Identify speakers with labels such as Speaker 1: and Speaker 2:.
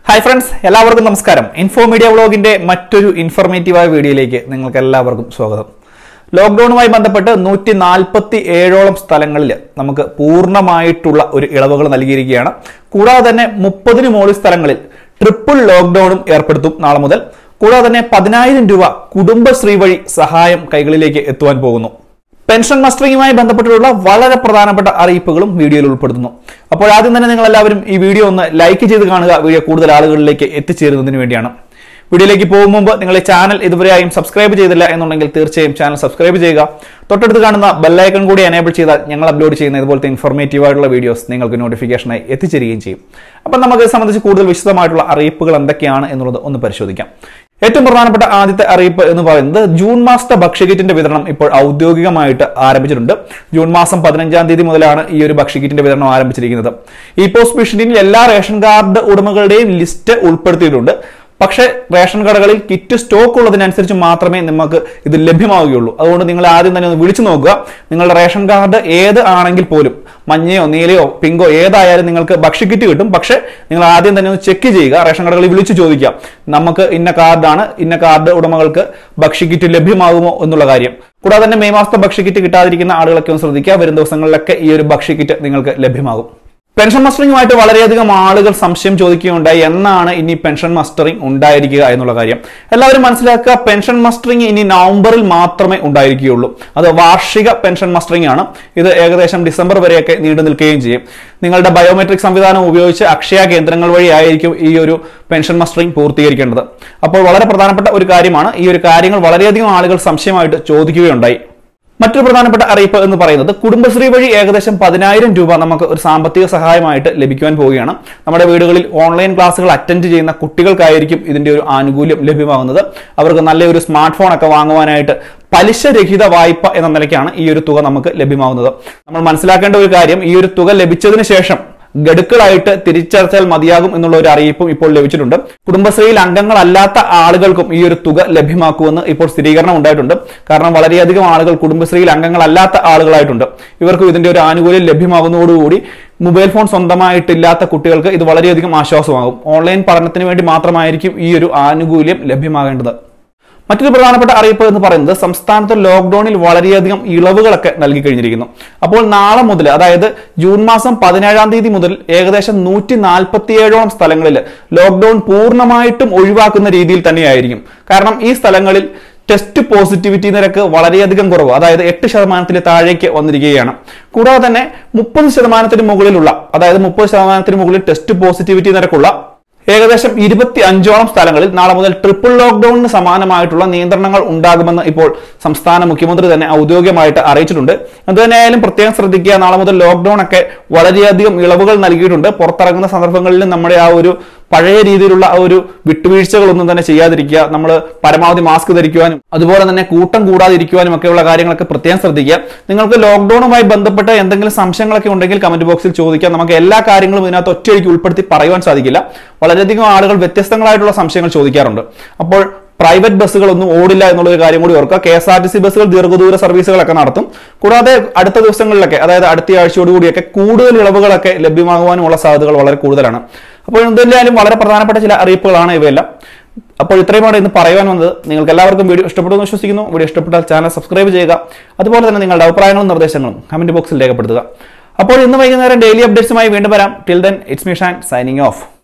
Speaker 1: Hi friends, എല്ലാവർക്കും നമസ്കാരം. Info media വ്ളോഗിന്റെ മറ്റൊരു ഇൻഫോർമേറ്റീവായ വീഡിയോയിലേക്ക് നിങ്ങൾക്ക് എല്ലാവർക്കും സ്വാഗതം. ലോക്ക്ഡൌണുമായി ബന്ധപ്പെട്ട് 147ഓളം സ്ഥലങ്ങളിൽ നമുക്ക് പൂർണ്ണമായിട്ടുള്ള ഒരു ഇളവുകൾ നൽകിയിരിക്കുകയാണ്. കൂടാതെ തന്നെ 30-ന് മുകളിൽ സ്ഥലങ്ങളിൽ ട്രിപ്പിൾ ലോക്ക്ഡൌണും ഏർപ്പെടുത്തും നാളെ മുതൽ. കൂടാതെ തന്നെ 10,000 രൂപ കുടുംബശ്രീ വഴി സഹായം കൈകളിലേക്ക് എത്തുവാൻ പോകുന്നു. പെൻഷൻ മസ്റ്ററിങ്ങുമായി ബന്ധപ്പെട്ടുള്ള വളരെ പ്രധാനപ്പെട്ട അറിയിപ്പുകളും വീഡിയോയിൽ ഉൾപ്പെടുത്തുന്നു. അപ്പോൾ ആദ്യം തന്നെ നിങ്ങൾ എല്ലാവരും ഈ വീഡിയോ ഒന്ന് ലൈക്ക് ചെയ്ത് കാണുക. വീഡിയോ കൂടുതൽ ആളുകളിലേക്ക് എത്തിച്ചേരുന്നതിന് വേണ്ടിയാണ്. വീഡിയോയിലേക്ക് പോകും മുമ്പ് നിങ്ങൾ ഈ ചാനൽ ഇതുവരെയായും സബ്സ്ക്രൈബ് ചെയ്തില്ല എന്നുണ്ടെങ്കിൽ തീർച്ചയായും ചാനൽ സബ്സ്ക്രൈബ് ചെയ്യുക. തൊട്ടടുത്ത് കാണുന്ന ബെല്ലൈക്കൺ കൂടി എനേബിൾ ചെയ്താൽ ഞങ്ങൾ അപ്ലോഡ് ചെയ്യുന്ന ഇതുപോലത്തെ ഇൻഫോർമേറ്റീവ് ആയിട്ടുള്ള വീഡിയോസ് നിങ്ങൾക്ക് നോട്ടിഫിക്കേഷനായി എത്തിച്ചേരുകയും ചെയ്യും. അപ്പം നമുക്ക് ഇത് സംബന്ധിച്ച് കൂടുതൽ വിശദമായിട്ടുള്ള അറിയിപ്പുകൾ എന്തൊക്കെയാണ് എന്നുള്ളത് ഒന്ന് പരിശോധിക്കാം. ഏറ്റവും പ്രധാനപ്പെട്ട ആദ്യത്തെ അറിയിപ്പ് എന്ന് പറയുന്നത് ജൂൺ മാസത്തെ ഭക്ഷ്യകിറ്റിന്റെ വിതരണം ഇപ്പോൾ ഔദ്യോഗികമായിട്ട് ആരംഭിച്ചിട്ടുണ്ട്. ജൂൺ മാസം 15-ാം തീയതി മുതലാണ് ഈ ഒരു ഭക്ഷ്യകിറ്റിന്റെ വിതരണം ആരംഭിച്ചിരിക്കുന്നത്. ഈ പോസ്റ്റ് മെഷീനിൽ എല്ലാ റേഷൻ കാർഡ് ഉടമകളുടെയും ലിസ്റ്റ് ഉൾപ്പെടുത്തിയിട്ടുണ്ട്. പക്ഷേ റേഷൻ കടകളിൽ കിറ്റ് സ്റ്റോക്ക് ഉള്ളതിനനുസരിച്ച് മാത്രമേ നിങ്ങൾക്ക് ഇത് ലഭ്യമാവുകയുള്ളൂ. അതുകൊണ്ട് നിങ്ങൾ ആദ്യം തന്നെ ഒന്ന് വിളിച്ചു നോക്കുക. നിങ്ങളുടെ റേഷൻ കാർഡ് ഏത് ആണെങ്കിൽ പോലും മഞ്ഞയോ നീലയോ പിങ്കോ ഏതായാലും നിങ്ങൾക്ക് ഭക്ഷ്യക്കിറ്റ് കിട്ടും. പക്ഷേ നിങ്ങൾ ആദ്യം തന്നെ ഒന്ന് ചെക്ക് ചെയ്യുക. റേഷൻ കടകളിൽ വിളിച്ചു ചോദിക്കുക, നമുക്ക് ഇന്ന കാർഡാണ്, ഇന്ന കാർഡ് ഉടമകൾക്ക് ഭക്ഷ്യക്കിറ്റ് ലഭ്യമാകുമോ എന്നുള്ള കാര്യം. കൂടാതെ തന്നെ മെയ് മാസത്തെ ഭക്ഷ്യക്കിറ്റ് കിട്ടാതിരിക്കുന്ന ആളുകളൊക്കെ ഒന്ന് ശ്രദ്ധിക്കുക. വരും ദിവസങ്ങളിലൊക്കെ ഈ ഒരു ഭക്ഷ്യക്കിറ്റ് നിങ്ങൾക്ക് ലഭ്യമാകും. പെൻഷൻ മസ്റ്ററിങ്ങുമായിട്ട് വളരെയധികം ആളുകൾ സംശയം ചോദിക്കുകയുണ്ടായി, എന്നാണ് ഇനി പെൻഷൻ മസ്റ്ററിംഗ് ഉണ്ടായിരിക്കുക എന്നുള്ള കാര്യം. എല്ലാവരും മനസ്സിലാക്കുക, പെൻഷൻ മസ്റ്ററിംഗ് ഇനി നവംബറിൽ മാത്രമേ ഉണ്ടായിരിക്കുകയുള്ളൂ. അത് വാർഷിക പെൻഷൻ മസ്റ്ററിംഗ് ആണ്. ഇത് ഏകദേശം ഡിസംബർ വരെയൊക്കെ നീണ്ടു നിൽക്കുകയും ചെയ്യും. നിങ്ങളുടെ ബയോമെട്രിക് സംവിധാനം ഉപയോഗിച്ച് അക്ഷയ കേന്ദ്രങ്ങൾ വഴിയായിരിക്കും ഈ ഒരു പെൻഷൻ മസ്റ്ററിംഗ് പൂർത്തീകരിക്കേണ്ടത്. അപ്പോൾ വളരെ പ്രധാനപ്പെട്ട ഒരു കാര്യമാണ്. ഈ ഒരു കാര്യങ്ങൾ വളരെയധികം ആളുകൾ സംശയമായിട്ട് ചോദിക്കുകയുണ്ടായി. മറ്റൊരു പ്രധാനപ്പെട്ട അറിയിപ്പ് എന്ന് പറയുന്നത് കുടുംബശ്രീ വഴി ഏകദേശം 10,000 രൂപ നമുക്ക് ഒരു സാമ്പത്തിക സഹായമായിട്ട് ലഭിക്കുവാൻ പോവുകയാണ്. നമ്മുടെ വീടുകളിൽ ഓൺലൈൻ ക്ലാസ്സുകൾ അറ്റൻഡ് ചെയ്യുന്ന കുട്ടികൾക്കായിരിക്കും ഇതിന്റെ ഒരു ആനുകൂല്യം ലഭ്യമാകുന്നത്. അവർക്ക് നല്ലൊരു സ്മാർട്ട് ഫോൺ ഒക്കെ വാങ്ങുവാനായിട്ട് പലിശരഹിത വായ്പ എന്ന നിലയ്ക്കാണ് ഈ ഒരു തുക നമുക്ക് ലഭ്യമാകുന്നത്. നമ്മൾ മനസ്സിലാക്കേണ്ട ഒരു കാര്യം, ഈ ഒരു തുക ലഭിച്ചതിന് ശേഷം ഗഡുക്കളായിട്ട് തിരിച്ചടച്ചാൽ മതിയാകും എന്നുള്ള ഒരു അറിയിപ്പും ഇപ്പോൾ ലഭിച്ചിട്ടുണ്ട്. കുടുംബശ്രീയിൽ അംഗങ്ങളല്ലാത്ത ആളുകൾക്കും ഈ ഒരു തുക ലഭ്യമാക്കുമെന്ന് ഇപ്പോൾ സ്ഥിരീകരണം ഉണ്ടായിട്ടുണ്ട്. കാരണം വളരെയധികം ആളുകൾ കുടുംബശ്രീയിൽ അംഗങ്ങളല്ലാത്ത ആളുകളായിട്ടുണ്ട്. ഇവർക്കും ഇതിന്റെ ഒരു ആനുകൂല്യം ലഭ്യമാകുന്നതോടുകൂടി മൊബൈൽ ഫോൺ സ്വന്തമായിട്ടില്ലാത്ത കുട്ടികൾക്ക് ഇത് വളരെയധികം ആശ്വാസമാകും. ഓൺലൈൻ പഠനത്തിന് വേണ്ടി മാത്രമായിരിക്കും ഈ ഒരു ആനുകൂല്യം ലഭ്യമാകേണ്ടത്. മറ്റൊരു പ്രധാനപ്പെട്ട അറിയിപ്പ് എന്ന് പറയുന്നത് സംസ്ഥാനത്ത് ലോക്ക്ഡൌണിൽ വളരെയധികം ഇളവുകളൊക്കെ നൽകി കഴിഞ്ഞിരിക്കുന്നു. അപ്പോൾ നാളെ മുതൽ, അതായത് ജൂൺ മാസം 17-ാം തീയതി മുതൽ ഏകദേശം 147ഓളം സ്ഥലങ്ങളിൽ ലോക്ക്ഡൌൺ പൂർണ്ണമായിട്ടും ഒഴിവാക്കുന്ന രീതിയിൽ തന്നെയായിരിക്കും. കാരണം ഈ സ്ഥലങ്ങളിൽ ടെസ്റ്റ് പോസിറ്റിവിറ്റി നിരക്ക് വളരെയധികം കുറവ്, അതായത് 8% താഴേക്ക് വന്നിരിക്കുകയാണ്. കൂടാതെ തന്നെ 30% മുകളിലുള്ള, അതായത് 30% മുകളിൽ ടെസ്റ്റ് പോസിറ്റിവിറ്റി നിരക്കുള്ള ഏകദേശം 25ഓളം സ്ഥലങ്ങളിൽ നാളെ മുതൽ ട്രിപ്പിൾ ലോക്ക്ഡൌണിന് സമാനമായിട്ടുള്ള നിയന്ത്രണങ്ങൾ ഉണ്ടാകുമെന്ന് ഇപ്പോൾ സംസ്ഥാന മുഖ്യമന്ത്രി തന്നെ ഔദ്യോഗികമായിട്ട് അറിയിച്ചിട്ടുണ്ട്. അതുതന്നെയായാലും പ്രത്യേകം ശ്രദ്ധിക്കുക, നാളെ മുതൽ ലോക്ക്ഡൌൺ ഒക്കെ വളരെയധികം ഇളവുകൾ നൽകിയിട്ടുണ്ട്. പുറത്തിറങ്ങുന്ന സന്ദർഭങ്ങളിൽ നമ്മുടെ ആ ഒരു പഴയ രീതിയിലുള്ള ആ ഒരു വിട്ടുവീഴ്ചകളൊന്നും തന്നെ ചെയ്യാതിരിക്കുക. നമ്മൾ പരമാവധി മാസ്ക് ധരിക്കുവാനും അതുപോലെ തന്നെ കൂട്ടം കൂടാതിരിക്കുവാനും ഒക്കെയുള്ള കാര്യങ്ങളൊക്കെ പ്രത്യേകം ശ്രദ്ധിക്കുക. നിങ്ങൾക്ക് ലോക്ക്ഡൌണുമായി ബന്ധപ്പെട്ട് എന്തെങ്കിലും സംശയങ്ങളൊക്കെ ഉണ്ടെങ്കിൽ കമന്റ് ബോക്സിൽ ചോദിക്കാം. നമുക്ക് എല്ലാ കാര്യങ്ങളും ഇതിനകത്ത് ഒറ്റയടിക്ക് ഉൾപ്പെടുത്തി പറയുവാൻ സാധിക്കില്ല. വളരെയധികം ആളുകൾ വ്യത്യസ്തങ്ങളായിട്ടുള്ള സംശയങ്ങൾ ചോദിക്കാറുണ്ട്. അപ്പോൾ പ്രൈവറ്റ് ബസ്സുകളൊന്നും ഓടില്ല എന്നുള്ളൊരു കാര്യം കൂടി ഓർക്കുക. KSRTC ബസ്സുകൾ ദീർഘദൂര സർവീസുകളൊക്കെ നടത്തും. കൂടാതെ അടുത്ത ദിവസങ്ങളിലൊക്കെ, അതായത് അടുത്ത ആഴ്ചയോടുകൂടിയൊക്കെ കൂടുതൽ ഇളവുകളൊക്കെ ലഭ്യമാകുവാനുമുള്ള സാധ്യതകൾ വളരെ കൂടുതലാണ്. അപ്പോൾ എന്തായാലും വളരെ പ്രധാനപ്പെട്ട ചില അറിയിപ്പുകളാണ് ഇവയെല്ലാം. അപ്പോൾ ഇത്രയുമാണ് ഇന്ന് പറയാൻ വന്നത്. നിങ്ങൾക്ക് എല്ലാവർക്കും വീഡിയോ ഇഷ്ടപ്പെട്ടു എന്ന് വിശ്വസിക്കുന്നു. വീഡിയോ ഇഷ്ടപ്പെട്ടാൽ ചാനൽ സബ്സ്ക്രൈബ് ചെയ്യുക. അതുപോലെ തന്നെ നിങ്ങളുടെ അഭിപ്രായങ്ങളും നിർദ്ദേശങ്ങളും കമന്റ് ബോക്സിൽ രേഖപ്പെടുത്തുക. അപ്പോൾ ഇന്ന് വൈകുന്നേരം ഡെയിലി അപ്ഡേറ്റ്സുമായി വീണ്ടും വരാം. Till then it's me Shan signing of.